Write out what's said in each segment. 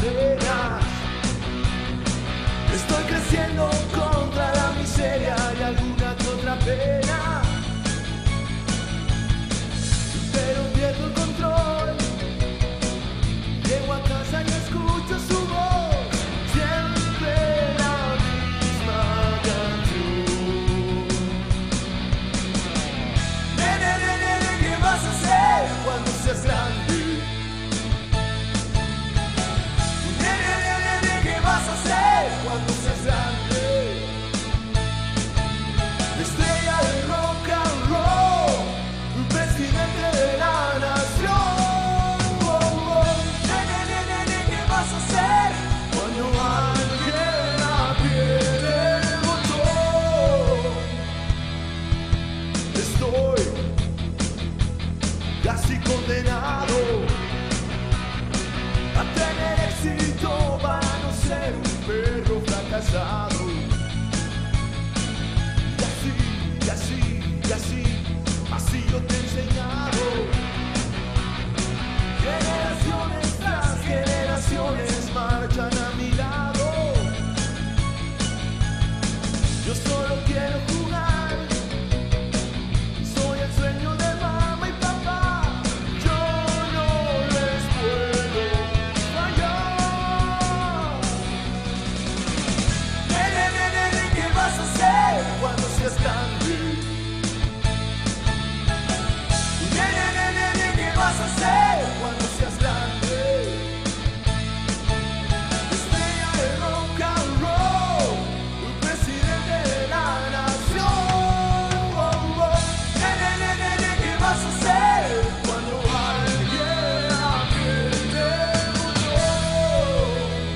cadenas. Estoy creciendo contra la miseria y alguna que otra pena, pero pierdo el control. Llego a casa y escucho su voz, siempre la misma canción. Nene, nene, nene, ¿qué vas a hacer cuando seas grande? Nene, nene, nene, ¿qué vas a hacer cuando seas grande? Estrella de rock and roll, presidente de la nación. Nene, nene, nene, ¿qué vas a hacer cuando alguien apriete el botón? Estoy casi condenado a tener éxito para no ser un perro fracasado. Y así, y así, así yo te he enseñado. Generaciones tras generaciones marchan a mi lado. Yo solo quiero jugar, soy el sueño de mamá y papá. Yo no les puedo fallar. Nene, nene, nene, ¿qué vas a hacer cuando seas grande? Nene, nene, nene, ¿qué vas a hacer cuando seas grande? Estrella de rock and roll, presidente de la nación. Nene, nene, nene, ¿qué vas a hacer cuando alguien apriete el botón?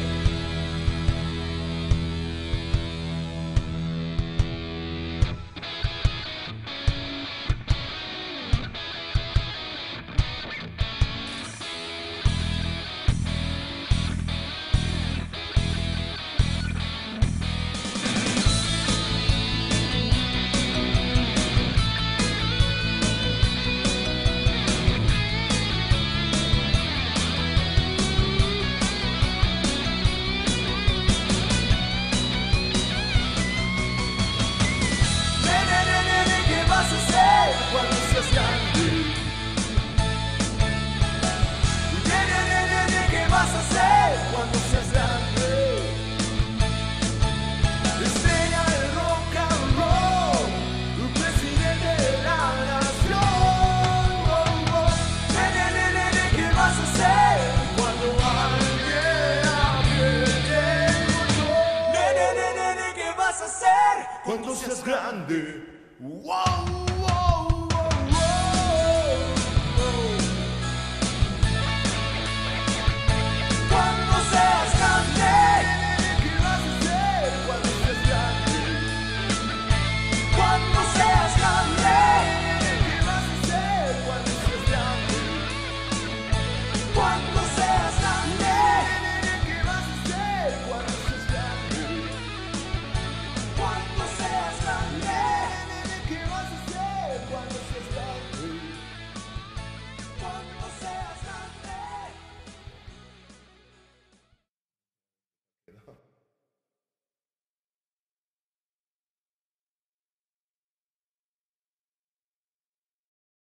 Nene, nene, nene, ¿qué vas a hacer cuando seas grande? Nene, nene, nene, ¿qué vas a hacer cuando seas grande? Estrella del rock and roll, presidente de la nación. Nene, nene, nene, ¿qué vas a hacer cuando alguien apriete el botón? Nene, nene, nene, ¿qué vas a hacer cuando seas grande? ¡Wow!